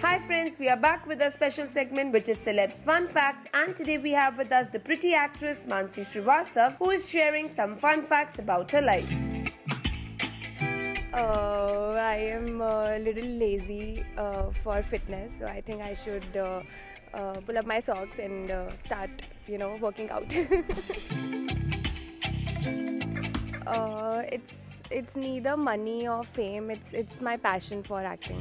Hi friends, we are back with a special segment which is Celebs Fun Facts, and today we have with us the pretty actress Mansi Srivastav, who is sharing some fun facts about her life. I am a little lazy for fitness, so I think I should pull up my socks and start, working out. It's neither money or fame. It's my passion for acting.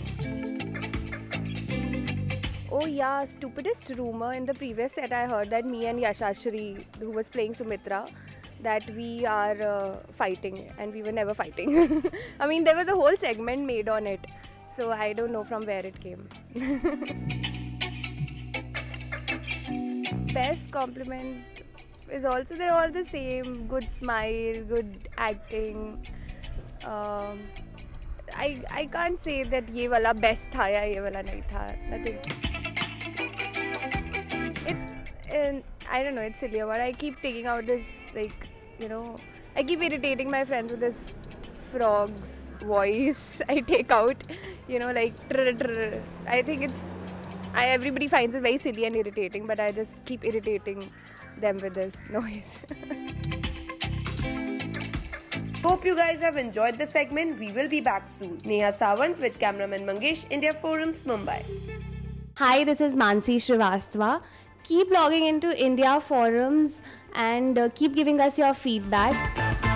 Oh yeah, stupidest rumor in the previous set I heard that me and Yashashri, who was playing Sumitra, that we are fighting, and we were never fighting. I mean, there was a whole segment made on it, so I don't know from where it came. Best compliment is also, they're all the same. Good smile, good acting. I can't say that ye wala best tha ya ye wala nahi tha. Nothing. I don't know, it's silly, but I keep taking out this, I keep irritating my friends with this frog's voice I take out, trrr, trrr. I think everybody finds it very silly and irritating, but I just keep irritating them with this noise. Hope you guys have enjoyed the segment. We will be back soon. Neha Sawant with cameraman Mangesh, India Forums, Mumbai. Hi, this is Mansi Srivastav. Keep logging into India Forums and keep giving us your feedbacks.